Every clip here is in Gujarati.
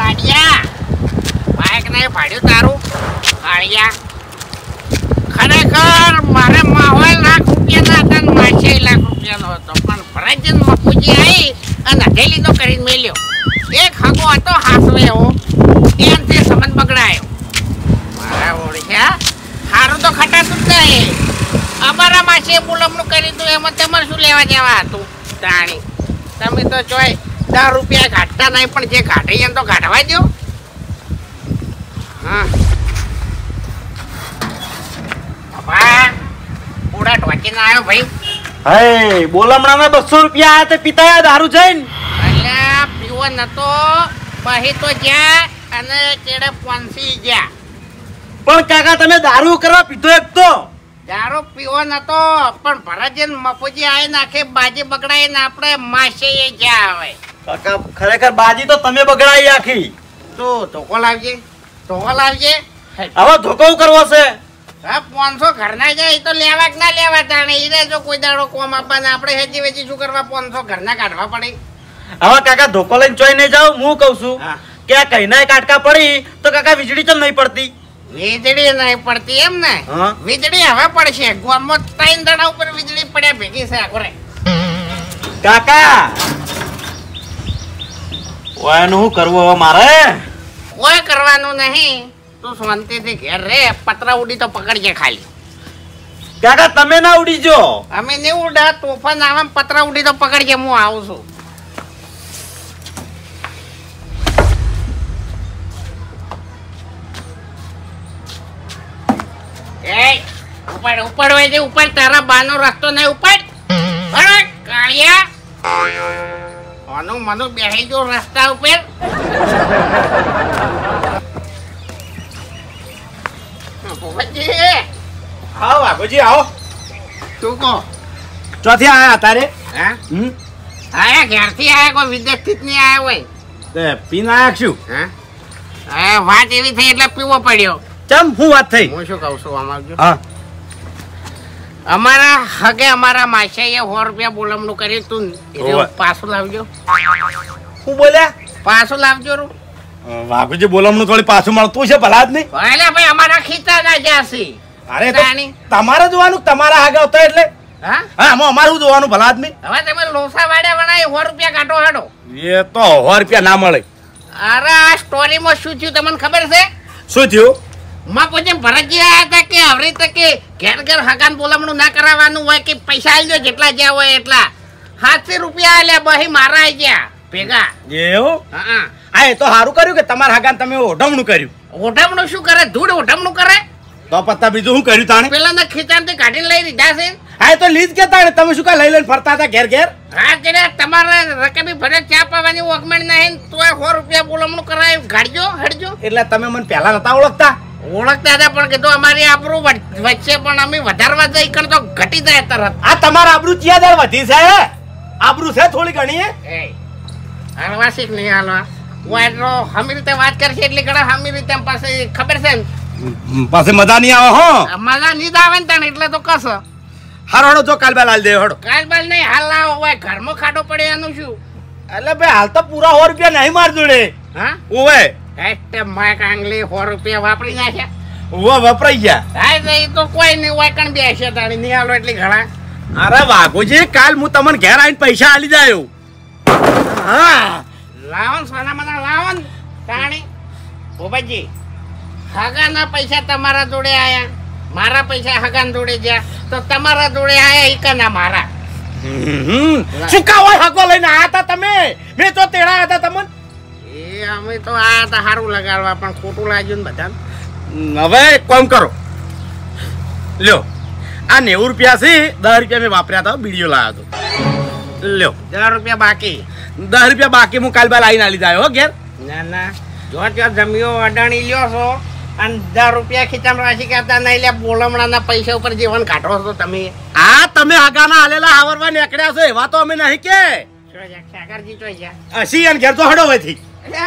વાડિયા બાઈક ને ભાડ્યું તારું કાળિયા ખરેખર મારે માહોલ ₹1,00,000 હતા ને માછે ₹1,00,000 હતો પણ ભરાજન મફુજી આવી અને હથેલી તો કરીને મેલ્યો એક હગો હતો હાસવે એવો એનથી સંબંધ બગડાયો મારા ઓળખ્યા સારું તો ખટાતું જ નહીં અમારા માછે બોલમણું કરી તું એમાં તમારે શું લેવા જવા હતું તાણી તમે તો ચોય ₹10 કાઢતા નહીં પણ જે કાઢી એમ તો કાઢવા દો હા બાપા પૂરા ટોચીને આવ્યો ભાઈ હે બોલમણાના ₹200 આયા તે પિતાયા દારૂ જઈને અલ્યા પીવો નતો પછી તો જ્યાં અને ચેડે પહોંચી ગયા પણ કાકા તમે દારૂ કરવા પીધો એક તો દારૂ પીવો નતો પણ ભરાજન મફુજી આઈ નાખે બાજી બગડાઈને આપણે માસે જ્યાં આવે કાકા ખરેખર બાજી તો તમે બગડાઈ આખી તું ધોકો લાવજે હવે ધોકો કરવો છે હા 500 ઘરના જાય એ તો લેવા કે ના લેવા તાણે ઈ જો કોઈ દાડો કોમ આપવાના આપણે હેજી વેચી શું કરવા 500 ઘરના કાઢવા પડે હવે કાકા ધોકો લઈને ચોઈ નહીં જાવ હું કહું છું કે આ કઈના કાટકા પડી તો કાકા વીજળી ચમ નહીં પડતી વીજળી નહીં પડતી એમ ને વીજળી હવે પડશે ગામમાં 3 દાડા ઉપર વીજળી પડ્યા ભેગી છે આખરે કાકા ઓયનું શું કરવું હવે મારે કોઈ કરવાનું નહીં તું શાંતિથી ઘેર રે પતરા ઉડી તો પકડજે ખાલી કાકા તમે ના ઉડી જો અમે નહીં ઉડા તોફાન આવે પતરા ઉડી તો પકડજે હું આવું છું ઉપાડ હોય છે ઉપર તારા બાનો રસ્તો નહીં ઉપાડ અરે કાળિયા મનો બેહી જો રસ્તા ઉપર આવો બાપુજી આવો તું કો ચોથી આયા તારે હા આયા ઘેરથી આયા કોઈ વિદેશથી જ નહીં આયા હોય તે પીને આયા શું હા વાત એવી થઈ એટલે પીવો પડ્યો ચમ શું વાત થઈ હું શું કહું છું આમાં હા અમારા હગે અમારા માછાઈએ ₹100 બોલમણું કરી તું પાછું લાવજો શું બોલ્યા પાછું લાવજો રૂ બાપુજી બોલમણું થોડી પાછું મળતું છે ભલા જ નહીં એટલે ભાઈ અમારા ખીચા ના જાસી અરે તો તમારે જોવાનું તમારા આગળ હતો એટલે હા આમાં અમારું જોવાનું ભલા આદમી હવે તમે લોસા વાડ્યા વણાય ₹100 કાઢો હાડો એ તો ₹100 ના મળે અરે આ સ્ટોરીમાં શું થયું તમને ખબર છે શું થયું માં પછી ભરતજી આયા હતા કે હવે તકે ઘેર ઘેર હગાન બોલમણું ના કરાવવાનું હોય કે પૈસા આલજો જેટલા જ્યાં હોય એટલા ₹700 આલ્યા બહી મારા આઈ ગયા ભેગા એવું હા એ તો સારું કર્યું કે તમારા હગાન તમે ઓઢમણું કર્યું ઓઢમણું શું કરે ધૂળ ઓઢમણું કરે તો પત્તા બીજું શું કર્યું તાણે પેલા ના ખીચામાંથી કાઢીને લઈ દીધા છે હા તો લીધ કે તાણે તમે શું કા લઈ લઈને ફરતા હતા ઘેર ઘેર હા એટલે તમારે રકમી ભરે ચા પાવાની ઓગમણ નહીં તો ₹100 બોલમણું કરાય ગાડજો હડજો એટલે તમે મને પહેલા નતા ઓળખતા હતા પણ કીધું અમારી આબરૂ વચ્ચે પણ અમે વધારવા જઈ કર તો ઘટી જાય તરત આ તમારા આબરૂ ચિયાદાર વધી છે આબરૂ છે થોડી ઘણી એ હાલવા શીખ નહીં હાલવા હું એટલો હમી રીતે વાત કરશે એટલે ઘણા હમી રીતે પાસે ખબર છે પાસે મજા નહીં આવે હો મજા નહીં આવે ને તને એટલે તો કસ હારો હડો જો કાલબાલ હાલ દે હડો કાલબાલ નહીં હાલ લાવો હોય ઘરમાં ખાડો પડે એનું શું એટલે ભાઈ હાલ તો પૂરા ₹100 નહીં માર જોડે હા ઓવે એટલે માઈક આંગલી ₹100 વાપરી નાખ્યા ઓવે વપરાઈ ગયા હા એ તો કોઈ નહીં હોય કણ બેસે તાણી નહીં હાલો એટલી ઘણા અરે વાઘોજી કાલ હું તમને ઘેર આવીને પૈસા આલી જાયો હા લાવન સોના મના લાવન તાણી ભોપાજી હગાના પૈસા તમારા જોડે આયા મારા પૈસા હગાન જોડે ગયા તો તમારા જોડે આયા ઈકાના મારા શું કા હોય હગો લઈને આયા હતા તમે મેં તો તેડા હતા તમને એ અમે તો આ હતા સારું લગાડવા પણ ખોટું લાગ્યું ને બધા હવે કોમ કરો લ્યો આ ₹90 છે ₹10 મેં વાપર્યા હતા બીડીઓ લાવ્યો હતો લ્યો ₹10 બાકી ₹10 બાકી હું કાલ બાલ આવીને આલી જાય હો ઘેર ના ના જો ત્યાં જમ્યો અડાણી લ્યો છો અને ₹10 ખીચામાં રાશી કરતા નહીં લે બોલમણાના પૈસા ઉપર જીવન કાઢો છો તમે આ તમે હગાના હાલેલા આવરવા નીકળ્યા છો એવા તો અમે નહીં કે ખેગરજી ચોઈ ગયા અસી અને ઘેર તો હડો વેથી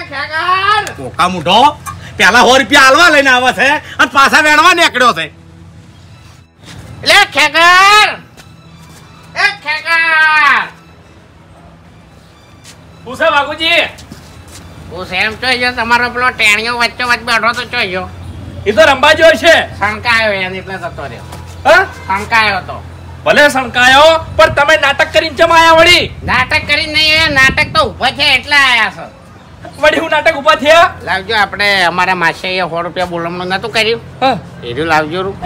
કોકા મુઢો પેલા ₹100 હાલવા લઈને આવે છે અને પાછા વેણવા નીકળ્યો છે લે ખેગર એ ખેગર પૂછા બાપુજી હું સેમ ચોઈજો તમારો પેલો ટેણીઓ વચ્ચે વચ્ચે બેઠો તો ચોઈજો. એ તો રંબા જો છે. શંકાયો એને એટલે જતો રહ્યો. હા શંકાયો તો. ભલે શણકાયો પણ તમે નાટક કરીને ચમ આયા વળી? નાટક કરીને નહીં, નાટક તો ઉભા છે એટલે આયા છો. વળી હું નાટક ઉભા થયા? લાવજો, આપણે અમારા માસે 100 રૂપિયા બોલમણું નતું કર્યું, હા એર્યું લાવજો રૂ.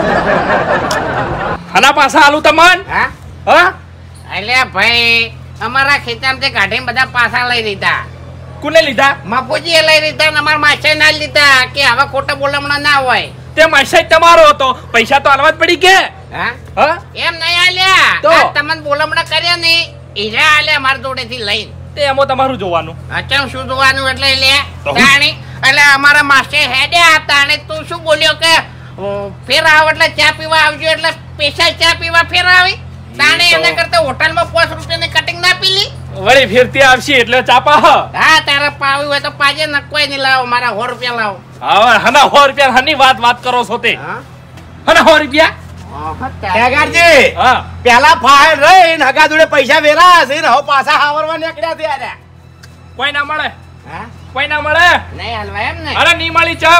આના પાછા આલું તમન? હા હા એટલે ભાઈ અમારા ખેતરમાંથી કાઢીને બધા પાછા લઈ લીધા. કોને લીધા? મફુજીએ લઈ લીધા ને અમારા માસે ના લીધા કે આવા ખોટા બોલમણા ના હોય. તે માસાઈ તમારો હતો, પૈસા તો આલવા જ પડી કે? હા હા એમ નહીં આલ્યા તો? આ તમને બોલમણા કર્યા ને ઈરા આલ્યા મારા જોડેથી લઈને. તે એમાં તમારું જોવાનું. અચમ શું જોવાનું એટલે લે તો? તાણી એટલે અમારા માસે હેડ્યા તાણે તું શું બોલ્યો કે ફેર આવ એટલે ચા પીવા આવજો એટલે પૈસા ચા પીવા ફેર આવી તાણે તો? એના કરતા હોટલમાં 5 રૂપિયાની કટિંગ ના પીલી. વળી ફેરતી આવશે એટલે ચાપા હ. હા તારે પાવી હોય તો પાજે ન કોઈ નહીં લાવો, મારા 100 રૂપિયા લાવો. હવે હના 100 રૂપિયા હની વાત કરો છો તે? હા હના 100 રૂપિયા? ખેગારજી હા પેલા ફાઇલ રહીને હગા જોડે પૈસા વેરા હશે ને હવે પાછા હાવરવા નીકળ્યા થયા. કોઈ ના મળે, હા કોઈ ના મળે. નહીં હાલવા એમ ને અરે ની મળી ચમ.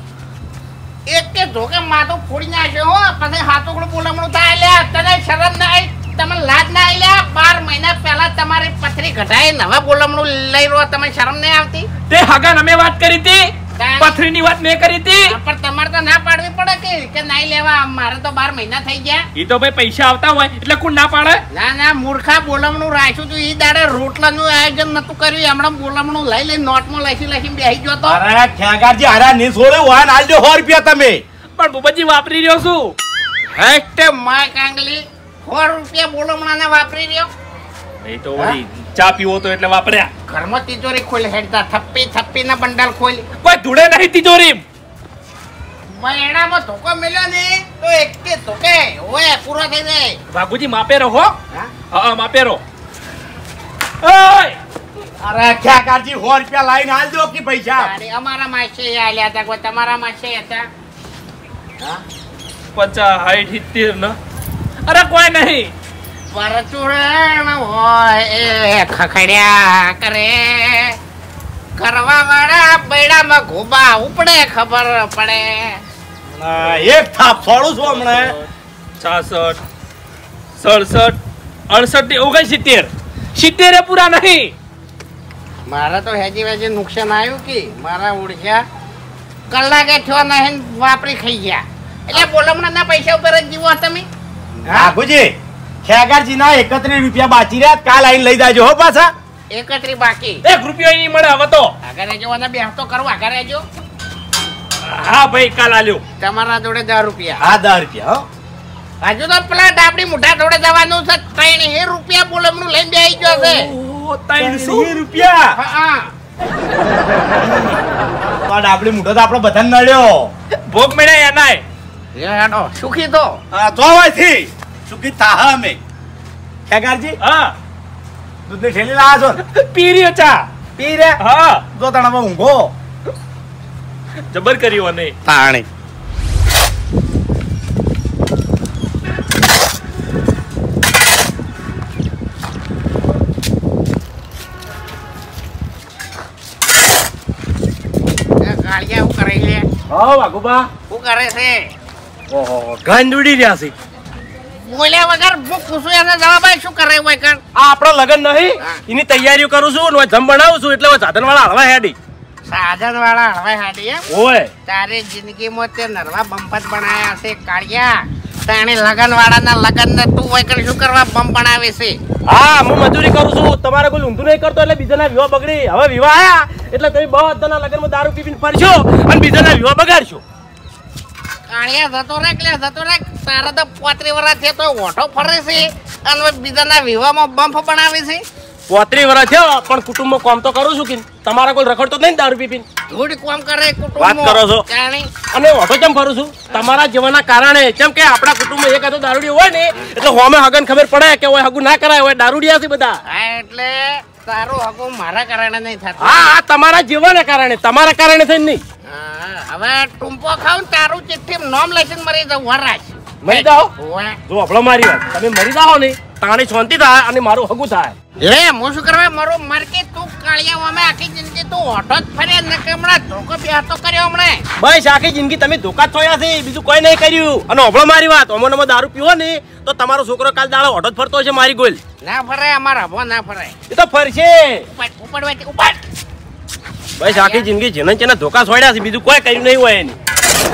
એક કે ધોકે માથું ફોડી નાખ્યો હો, પછી હાથોકડું બોલમણું થાય લ્યા. તને શરમ ના આવી, તમને લાજ ના આવી લ્યા? 12 મહિના પહેલા તમારી પથરી ઘટાઈ નવા બોલમણું લઈ રહ્યો, તમે શરમ નહીં આવતી? તે હગા અમે વાત કરી હતી, પથરીની વાત મેં કરી હતી. પણ તમારે તો ના પાડવી પડે કે નહીં લેવા. મારે તો 12 મહિના થઈ ગયા. ઈ તો ભાઈ પૈસા આવતા હોય એટલે કોણ ના પાડે? ના ના મૂર્ખા, બોલમણું રાખ્યું તું ઈ દાડે રોટલાનું આયોજન નતું કર્યું, હમણાં બોલમણું લઈ લઈને નોટમાં લખી બેસી ગયો તો. અરે ખેગારજી હારા ની છોડે વાન આલજો 100 રૂપિયા તમે. પણ બુબજી વાપરી રહ્યો છું. હેસ્ટે માય કાંગલી 100 રૂપિયા બોલમણાને વાપરી રહ્યો. નહીં તો વળી ચા પીવો તો એટલે વાપર્યા. ઘરમાં તિજોરી ખોલી હેડતા થપ્પી ના બંડલ ખોલી. કોઈ ધૂળે નહીં તિજોરી. મહિનામાં ધોકો મળ્યો ને તો એક કે ધોકે ઓય પૂરો થઈ જાય. બાબુજી માપે રહો. હા? હા માપે રહો. ઓય અરે ખેગારજી 100 રૂપિયા લાઈન આલજો કે પૈસા. તારી અમારા માસે આલ્યા હતા, કોઈ તમારા માસે હતા? હા 50 60 70 ને. અરે કોઈ નહીં. પરચુરણ હોય એ ખખડ્યા કરે, કરવા વાળા બૈડામાં ઘોબા ઉપડે ખબર પડે. એક થાપ છોડું છું હમણાં. 66 67 68 69 70 પૂરા નહીં. મારે તો હેજી વેજી નુકસાન આવ્યું કે મારા ઓળખ્યા કલાકે થયો નહીં વાપરી ખાઈ ગયા. એટલે બોલમણા ના પૈસા ઉપર જ જીવો તમે. બાપુજી ખેગારજી ના 31 રૂપિયા બાકી રહ્યા, કાલ આઈને લઈ જાજો હો પાછા. 31 બાકી. 1 રૂપિયો નહીં મળે હવે તો. આગળ રહેજો અને બે હપ્તો કરો, આગળ રહેજો. હા ભાઈ કાલ આલ્યો. તમારા જોડે 10 રૂપિયા. હા 10 રૂપિયા હો. હજુ તો પેલા ડાબડી મુઠા જોડે જવાનું છે. 3 રૂપિયા બોલમણું લઈને બેસી ગયો છે. ઓહો 300 રૂપિયા. હા તો ડાબડી મૂઠો તો આપણો બધાને નડ્યો. ભોગ મળ્યા એનાય. હેડો સુખી તો. જોવાથી સુખી થાહ અમે. ખેગારજી હા દૂધની થેલી લાવો છો ને? પી રહ્યો ચા. પી રે. હા તો તણામાં ઊંઘો. જબર કર્યો ને. તાણી ગાળિયા શું કરે છે? હો વાઘુબા. શું કરે છે? ઓહો ગંજ ઉડી રહ્યા છે. બોલ્યા વગર હું પૂછું એને જવાબ આપ, શું કરે હોય કણ? આ આપણો લગન નહીં, હા. એની તૈયારીઓ કરું છું ને જમ બનાવું છું એટલે સાધન વાળા હળવા હેડી. સાધન વાળા હળવાઈ હાડી એમ? ઓય તારે જિંદગીમાં તે નરવા બંપત બનાયા છે કાળિયા. તાણે લગન વાળાના લગન ને તું હોય કણ શું કરવા બંપ બનાવે છે? હા હું મજૂરી કરું છું, તમારે કોઈ ઊંધું નહીં કરતો એટલે બીજાના વિવાહ બગડી. હવે વિવાહ આયા એટલે તમે બધાના લગનમાં દારૂ પીને ફરશો અને બીજાના વિવાહ બગાડશો. કાળિયા જતો રે એટલે જતો રે. તારે તો 35 વર્ષ છે તો ઓઠો ફરે છે અને બીજાના વિવાહમાં બંપ બનાવે છે. 35 વર્ષ થયો પણ કુટુંબમાં કામ તો કરું છું કે તમારા કોઈ રખડતો નહીં દારૂ પીને. ધૂળ કોમ કરે કુટુંબ. વાત કરો છો. અને ઓટો કેમ ફરું છું? તમારા જીવનના કારણે. કેમ કે આપણા કુટુંબમાં એક હતો દારૂડિયો હોય ને એટલે હોમે હગન ખબર પડે કે હગું ના કરાય હોય, દારૂડિયા છે બધા. હા એટલે તારું હગું મારા કારણે નહીં થતું. હા હા તમારા જીવનના કારણે, તમારા કારણે થઈને નહીં. હા, હવે ટૂંપો ખાવ ને તારું ચિઠ્ઠી નોમ લઈને મરી જાવ વરાજ. મરી જાઓ? ઓવે. જો આપણો મારી વાત, તમે મરી જાઓ ને તાણી શાંતિ થાય અને મારું હગું થાય. લે હું શું કરવા મારું મરકે તું કાળિયા અમે આખી જિંદગી તું ઓટો જ ફરે ને કે હમણાં ધોકો બેહતો કર્યો હમણે. બસ આખી જિંદગી તમે ધોકા જ થયા છે, બીજું કોઈ નહીં કર્યું. અને ઓભળો મારી વાત, અમોને દારૂ પીવો ને તો તમારો છોકરો કાલ દાડો ઓટો જ ફરતો હશે મારી ગોલ. ના ફરે અમારા હબો ના ફરે. એ તો ફરશે. ઉપડવાથી ઉપડ. બસ આખી જિંદગી જેને જેને ધોકા છોડ્યા છે, બીજું કોઈ કર્યું નહીં હોય એની.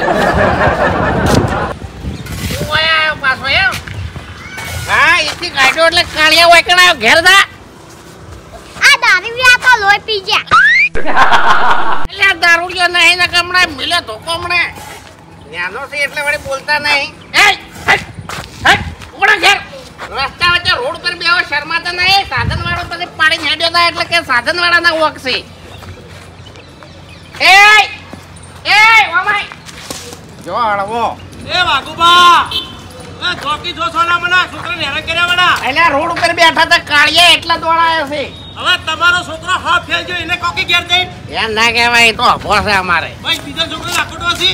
તું ઓય આયો પાછો એમ? હા એથી ગાડ્યો એટલે કાળિયા હોય કણાયો ઘેર દા. આ દારૂડિયા તો લોહી પી ગયા. એટલે આ દારૂડિયો નહીં ને કે હમણાં મિલ્યો ધોકો હમણે. ન્યાનો છે એટલે વળી બોલતા નહીં. એય, હટ, હટ, ઉપડો ઘેર. રસ્તા વચ્ચે રોડ પર બેહો શરમાતા નહીં. સાધનવાળો પછી પાડીને હેડ્યો થાય એટલે કે સાધનવાળાના વોક છે. એય, એય, ઓમાય. જો હળવો. એ વાઘુબા, એ ચોકી જો સોના મના છોકરાને હેરાન કર્યા વડા. એટલે રોડ ઉપર બેઠા હતા કાળિયા એટલા દોડાયા છે. હવે તમારો છોકરો હા ફેલ જો એને કોકી ઘેર જઈ. એમ ના કહેવાય, એ તો હબો છે અમારે. ભાઈ બીજા છોકરો લાકડો છે.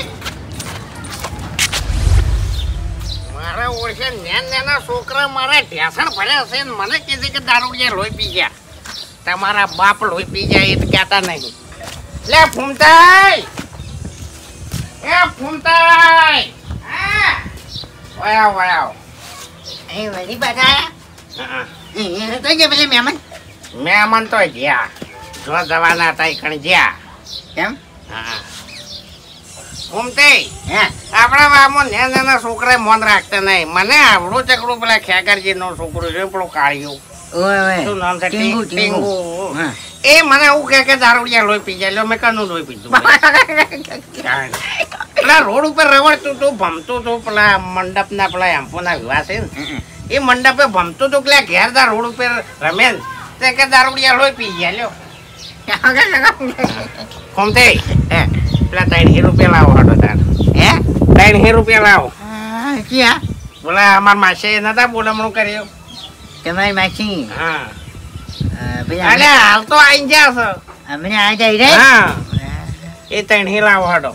મારે ઓળખે નાના છોકરા મારા ઢેસણ ભર્યા છે ને મને કહે છે કે દારૂડિયા લોહી પી ગયા. તમારા બાપ લોહી પી જાય એ તો કહેતા નહીં. લે ફૂમતાઈ, એ ફૂમતાઈ, હા વયાવ વયાવ. એ વળી બધા તો જે પેલે મહેમાન મહેમાન તો જ્યાં જો જવાના હતા કણ જ્યાં. કેમ? હા ફૂમતાઈ, હે આપણા બાપમાં નાના છોકરા મોન રાખતા નહીં. મને આવડું ચકડું પેલા ખેગારજી નો છોકરો છે પેલું કાળિયું. ઓય શું નામ છે? ટીંગુ, ટીંગુ. ટીંગુ. હા. એ મને એવું કે દારૂડિયા લોહી પી જાય. મેં કનું લોહી પીધું. પેલા રોડ ઉપર રવડતું તું ભમતું તું પેલા મંડપ ના પેલા એમ્પોના વિવાહ છે ને એ મંડપે ભમતું તું પેલા ઘેરદાર રોડ ઉપર રમે ને તે કે દારૂડિયા લોહી પી ગયા. લ્યો કોમતે પેલા 3 રૂપિયા લાવો હાડો તાર. હે 3 રૂપિયા લાવો. ક્યાં બોલા અમાર માસે નતા બોલમણું કર્યું. તમારી માસી હા પેલા અલે હાલ તો આઈ ગયા છે. અમને આ જાય રે. હા એ 3 લાવો હાડો.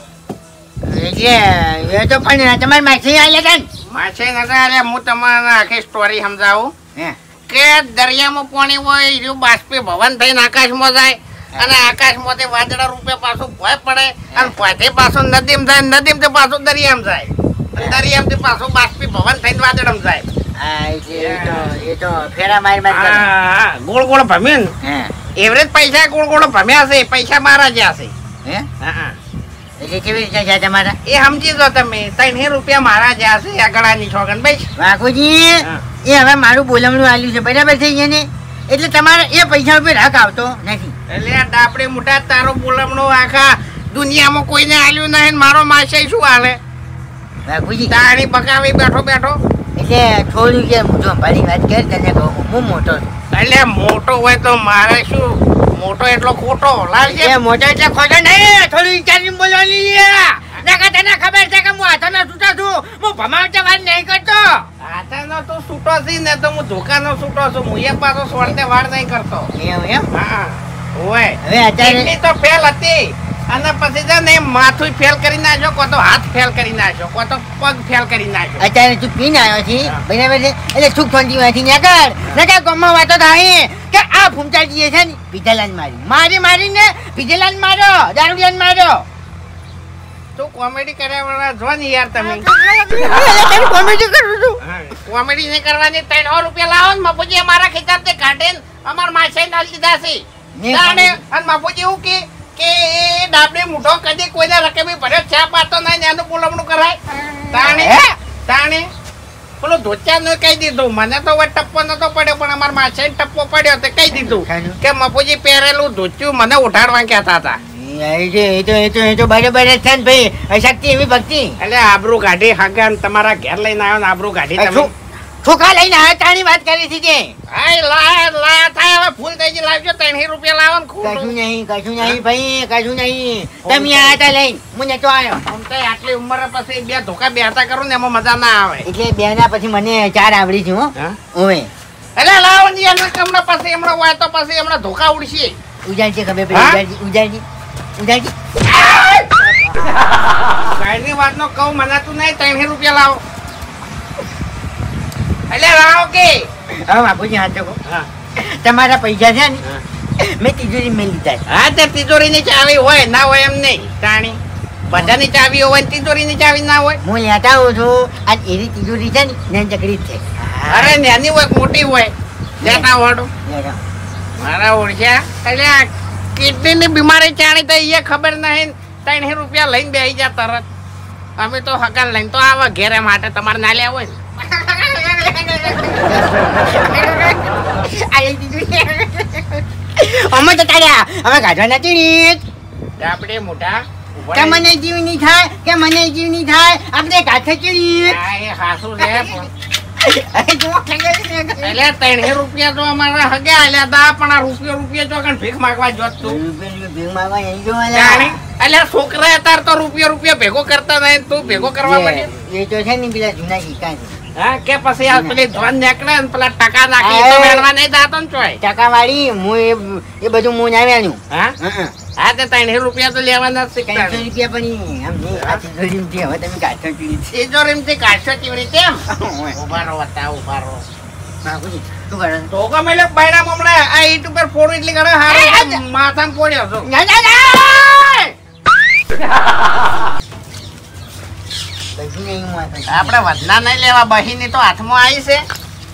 એટલે એ તો પણ તમારી માસી આલ્યા તા ને? માસે નતા અલે હું તમને આખી સ્ટોરી સમજાવું હે કે દરિયામાં પાણી હોય એ બાષ્પી ભવન થઈને આકાશમાં જાય અને આકાશમાંથી વાદળા રૂપે પાછું ભોય પડે અને ભોયથી પાછું નદીમ જાય, નદીમથી પાછું દરિયામાં જાય અને દરિયામાંથી પાછું બાષ્પી ભવન થઈને વાદળામાં જાય. આ એ તો ફેરા માર માર કરે. હા ગોળ ગોળ ભમ્યું હે ને એવરેજ પૈસા ગોળ ગોળ ભમ્યા છે. પૈસા મારા જ્યાં છે. હે હા એટલે કેવી રીતે છે તમારા? એ સમજી દો તમે. 3 રૂપિયા મારા જ્યાં છે આ ગળાની છોકન ભાઈ. વાઘુજી હા. એ હવે મારું બોલમણું આલ્યું છે બરાબર થઈ ગયા ને એટલે તમારે એ પૈસા ઉપર હક આવતો નથી. એટલે આ ડાપડે મોટા તારો બોલમણો આખા દુનિયામાં કોઈને આલ્યું નહીં ને મારો માસે શું હાલે? વાઘુજી તાણી બકાવી બેઠો બેઠો. એટલે થોડું કે હું ભારી વાત કર તને કહું હું મોટો છું. એટલે મોટો હોય તો મારે શું? મોટો એટલો ખોટો લાવજે. એ મોટો એટલે ખોટો નહીં થોડું વિચારીને બોલવાની નકા તને ખબર છે કે હું હાથોનો છૂટો છું. હું ભમાવતા વાત નહીં કરતો. હાથાનો તો છૂટો છે ને તો હું ધોકાનો છૂટો છું. હું એક પાછો સ્વર્તે વાળ નહીં કરતો. એવું એમ? હા હોય હવે અત્યારે એટલી તો ફેલ હતી અને પછી છે ને માથું ફેલ કરી નાખ્યો, કો તો હાથ ફેલ કરી નાખ્યો, કો તો પગ ફેલ કરી નાખ્યો. અત્યારે તું પીને આવ્યો છે બરાબર છે એટલે સુખ શાંતિમાંથી નીકળ નકા ગામમાં વાતો થાય કે આ ફૂમતાજીએ છે ને પીધેલાને મારીને પીધેલાને માર્યો દારૂડિયાને માર્યો. તું કોમેડી કર્યા વાળા જો ને યાર તમે. કોમેડી કરું છું. કોમેડી નહીં કરવાની. 3 રૂપિયા લાવો ને બાપુજી અમારા ખેતરથી કાઢીને અમાર માસે નાલ દીધા છે. તાણે અને બાપુજી એવું કે એ ડાબડે મૂઠો કદી કોઈને રકમી ભર્યો ચા પાતો નહીં ને એનું બોલમણું કરાય. તાણે પેલો ધોચાનું કહી દીધું. મને તો હવે ટપ્પો નતો પડ્યો પણ અમારા માસે ટપ્પો પડ્યો તો કહી દીધું કે બાપુજી પહેરેલું ધોચ્યું મને ઉઠાડવા કહેતા હતા. એ તો બરાબર જ છે ને ભાઈ શક્તિ એવી ભક્તિ એટલે આબરૂ કાઢી હગાન તમારા ઘેર લઈને આવ્યો ને આબરૂ કાઢી તમે. છોકરા લઈને આવ્યા તારી વાત કરી છે તે હાય લાયા થાય હવે ફૂલ થઈ ગઈ. લાવજો 3 રૂપિયા લાવો ને કશું ખોટું. નહીં ભાઈ કશું નહીં તમે આયા તા લઈને હું નતો આવ્યો આમ તો આટલી ઉંમરે પછી 2 ધોકા બેહતા કરું ને એમાં મજા ના આવે. એટલે બેના પછી મને 4 આવડી છે હો હા? ઓવે એટલે લાવો ને એમને હમણાં પછી હમણાં હોય તો પછી હમણાં ધોકા ઉડશે. ઉજાડજે ખબર હા? પડી ઉજાડજી ગાયની વાતનો કહું મનાતું નહીં. 3 રૂપિયા લાવો એટલે લાવો કે હવે બાપુજી હાથ કહો હા તમારા પૈસા છે ને મેં તિજોરી મેં લીધા છે. હા તે તિજોરીની ચાવી હોય ના હોય એમ નહીં તાણી બધાની ચાવી હોય ને તિજોરીની ચાવી ના હોય. હું લેતા આવું છું આ એરી તિજોરી છે ને નાની ચકડી જ છે. અરે નાની હોય કે મોટી હોય લેતા વાળો લેતા. મારા ઓળખ્યા એટલે આ કિડનીની બીમારી ચાણી તો એ ખબર નહીં 3 રૂપિયા લઈને બેસી જા તરત. અમે તો હકાન લઈને તો આવા ઘેરે માટે તમારે ના લેવા હોય ને. આ એરી તિજોરી. અમે તો તાર્યા અમે કાઢવા નથી રીત આપણે મોટા ઉભા કે રહી. મને જીવ નહીં થાય કે મને જીવ નહીં થાય આપણે કાઢે છે રીત. હા, એ હાસું છે પણ. એટલે 3 રૂપિયા તો અમારા હગે આલ્યા તા પણ આ રૂપિયો જો કણ ભીખ માંગવા જોત તું જાણી. એટલે છોકરા તાર તો રૂપિયો ભેગો કરતા નહીં તું ભેગો કરવા માંડ્યો. એ તો છે ને પેલા જૂના સિક્કા છે હા કે પછી આ પેલી ધોન નીકળે ને પેલા ટકા નાખી એ તો મેળવા નહીં જાતો ને ચોય. ટકાવાળી હું એ બધું હું ના વેણ્યું. હા હા તે 3 રૂપિયા તો લેવાના જ શીખતા. 300 રૂપિયા પણ આમ નહીં આ તિજોરીમાંથી હવે તમે કાઢો પીડી છે. તિજોરીમાંથી કાઢશો કેવી રીતે એમ? ઉભા રહો વત્તા ઉભા રહો. બાપુજી શું કરો છો? તો ગમે એટલે બૈરામ હમણાં આ ઈટ ઉપર ફોડું એટલે ઘરે હારો માથામાં પડ્યો છો. ના ના ના પૈસા નહીં હું આપે. આપણે વધના નહીં લેવા બહીની તો હાથમાં આવી છે.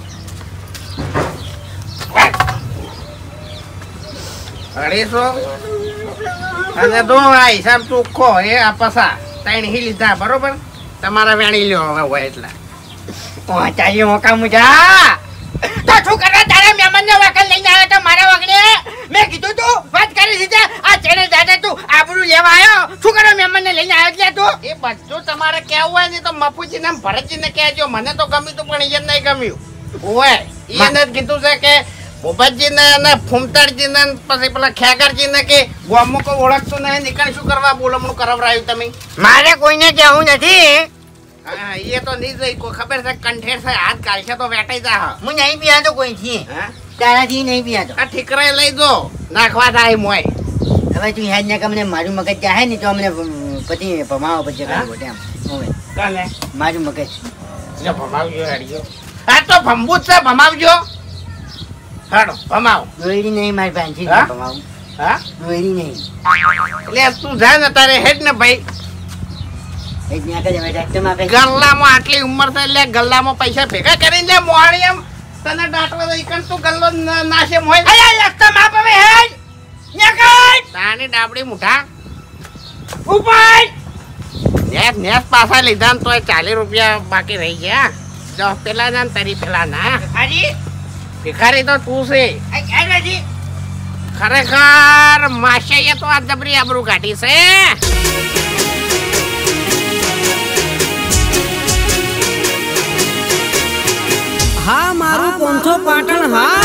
અઢીસો અને દો આ હિસાબ ચોખ્ખો એ આ પસા 3 લીધા બરોબર તમારા વેણી લ્યો હવે હોય એટલા. પહોંચાડી મોકા મુજા તો શું કરવા તારા મહેમાનને વાકલ લઈને આવ્યો તો મારા વગડે મેં કીધું તું વાત કરી દીધા આ ચેડે દાદા તું આબરૂ લેવા આવ્યો શું કરો મહેમાનને લઈને આવ્યો એટલે તું એ બધું તમારે કેવું હોય ને તો મફુજી ને ભરતજી ને કહેજો. મને તો ગમ્યું તું પણ એને નહીં ગમ્યું હોય એને જ કીધું છે કે ભૂપતજી ને અને ફૂમતાડજી ને પછી પેલા ખેગરજી ને કે ગામમાં કોઈ ઓળખતું નહીં નીકળ શું કરવા બોલમણું કરાવરાયું તમે. મારે કોઈને કહેવું નથી હા એ તો નહીં જઈ કોઈ ખબર છે કંઠેર છે હાથ કાઢશે તો વેટાઈ જા. હું નહીં પીવાતો કોઈથી હા તારાથી નહીં પીવાતો આ ઠીકરાએ લઈ દો નાખવા થાય મોય. હવે તું યાદ ના કમને મારું મગજ ચાહે ને તો અમને પછી ભમાવો પછી હા? કાઢવો તેમ હવે કાલે મારું મગજ જો ભમાવજો હેડજો. આ તો ભંબુ જ છે ભમાવજો. હેડો ભમાવ. દોયડી નહીં મારી પાસે હા? ભમાવું હા દોયડી નહીં એટલે તું જા ને તારે હેડ ને ભાઈ. એક ત્યાં કરે બેટા તમે આપે ગલ્લામાં આટલી ઉંમર થાય એટલે ગલ્લામાં પૈસા ભેગા કરીને લે મોહાણી એમ તને દાટવા દઈ કણ તું ગલ્લો નાશે મોય. અલ્યા લખતા માપ હવે હેડ નીકળ તાની ડાબડી મુઠા ઉપાય નેસ પાછા લીધા ને તોય 40 રૂપિયા બાકી રહી ગયા. જો પેલા ના ને તારી પેલા ના હાજી ભિખારી તો તું છે. આ હાજી ખરેખર માશે તો આ જબરી આબરૂ કાઢી છે. હા મારું પોંથો પાટણ હા